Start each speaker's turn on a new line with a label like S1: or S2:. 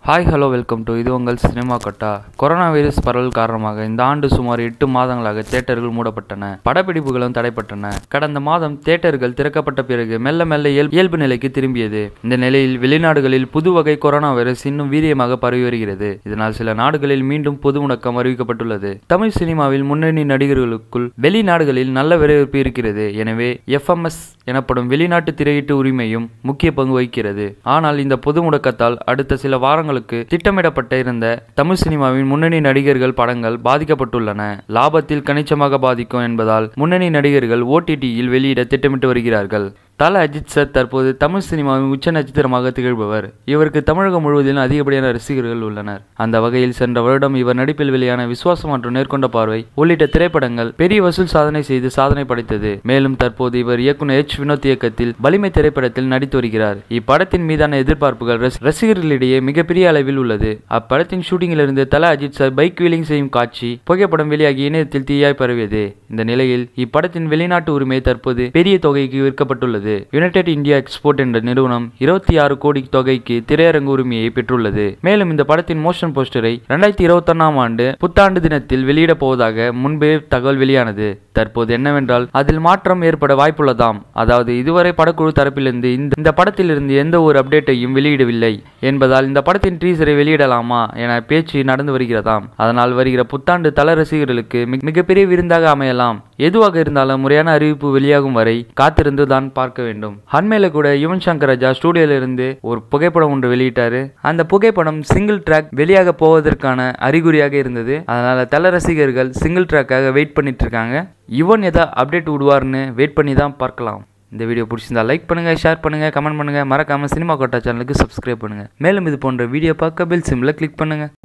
S1: Hi hello welcome to இது உங்கள் cinema கொட்டா. கொரோனா வைரஸ் பரவல் காரணமாக இந்த ஆண்டு சுமார் 8 மாதங்களாக தியேட்டர்கள் மூடப்பட்டன. படப்பிடிப்புகளும் தடைப்பட்டன. கடந்த மாதம் தியேட்டர்கள் திறக்கப்பட்ட பிறகு மெல்ல மெல்ல இயல்பு நிலைக்கு திரும்பியது. இந்த நிலையில் வெளிநாடுகளில் புது வகை கொரோனா வைரஸ் இன்னும் வீரியமாக பரவி வருகிறது. இதனால் சில நாடுகளில் மீண்டும் பொது முடக்கம் அறிவிக்கப்பட்டுள்ளது. தமிழ் சினிமாவில் முன்னணி நடிகர்களுக்குள் வெளிநாடுகளில் நல்ல வரவேற்பு இருக்கிறது. எனவே FMS எனப்படும் வெளிநாட்டு திரையீட்டு உரிமையும் முக்கிய பங்கு வகிக்கிறது. ஆனால் இந்த பொது முடக்கத்தால் அடுத்த சில வாரங்களுக்கு திட்டமிடப்பட்ட இருந்த தமிழ் சினிமாவின் முன்னணி நடிகர்கள் படங்கள் பாதிக்கப்பட்டுள்ளன. லாபத்தில் கணிசமாக பாதிக்கும் என்பதால் முன்னணி நடிகர்கள் OTTயில் வெளியிட திட்டமிட்டு வருகிறார்கள். தல அஜித் சார் தற்போது தமிழ் சினிமாவின் உச்ச நட்சத்திரமாக திகழ்பவர். இவருக்கு தமிழகம் முழுவதிலும் அதிகப்படியான ரசிகர்கள் உள்ளனர். அந்த வகையில் சென்ற வருடம் இவர் நடிப்பில் வெளியான விசுவாசம் மற்றும் நேர்கொண்ட பார்வை உள்ளிட்ட திரைப்படங்கள் பெரிய வசூல் சாதனை செய்து சாதனை படைத்தது. மேலும் தற்போது இவர் இயக்குனர் H. வினோத் இயக்கத்தில் வலிமை திரைப்படத்தில் நடித்து வருகிறார். இப்படத்தின் மீதான எதிர்பார்ப்புகள் ரசிகர்களிடையே மிகப்பெரிய அளவில் உள்ளது. அப்படத்தின் ஷூட்டிங்கிலிருந்து Thala Ajith sir bike wheeling செய்யும் காட்சி புகைப்படம் வெளியாகி இணையத்தில் தீயாய் பரவியது. இந்த நிலையில் இப்படத்தின் வெளிநாட்டு உரிமை தற்போது பெரிய தொகைக்கு விற்கப்பட்டுள்ளது. யுனைடெட் இந்தியா எக்ஸ்போர்ட் என்ற நிறுவனம் 26 கோடி தொகைக்கு திரையரங்கு உரிமையை பெற்றுள்ளது. மேலும் இந்த படத்தின் மோஷன் போஸ்டரை 2021ஆம் ஆண்டு புத்தாண்டு தினத்தில் வெளியிட போவதாக முன்பே தகவல் வெளியானது. தற்போது என்னவென்றால் அதில் மாற்றம் ஏற்பட வாய்ப்புள்ளதாம். அதாவது இதுவரை படக்குழு தரப்பிலிருந்து இந்த படத்திலிருந்து எந்த ஒரு அப்டேட்டையும் வெளியிடவில்லை என்பதால் இந்த படத்தின் டீசரை வெளியிடலாமா என பேச்சு நடந்து வருகிறதாம். அதனால் வருகிற புத்தாண்டு தல ரசிகர்களுக்கு மிகப்பெரிய விருந்தாக அமையலாம். எதுவாக இருந்தாலும் முறையான அறிவிப்பு வெளியாகும் வரை காத்திருந்து தான் பார்க்க வேண்டும். அண்மையில கூட யுவன் சங்கர் ராஜா ஸ்டூடியோல இருந்து ஒரு புகைப்படம் ஒன்று வெளியிட்டாரு. அந்த புகைப்படம் சிங்கிள் ட்ராக் வெளியாக போவதற்கான அறிகுறியாக இருந்தது. அதனால தல ரசிகர்கள் சிங்கிள் ட்ராக்காக வெயிட் பண்ணிட்டு இருக்காங்க. யுவன் ஏதாவது அப்டேட் விடுவார்னு வெயிட் பண்ணி தான் பார்க்கலாம். இந்த வீடியோ பிடிச்சிருந்தா லைக் பண்ணுங்க, ஷேர் பண்ணுங்க, கமெண்ட் பண்ணுங்க. மறக்காம சினிமா கொட்டா சேனலுக்கு சப்ஸ்கிரைப் பண்ணுங்க. மேலும் இது போன்ற வீடியோ பார்க்க பெல் சிம்பிளை கிளிக் பண்ணுங்க.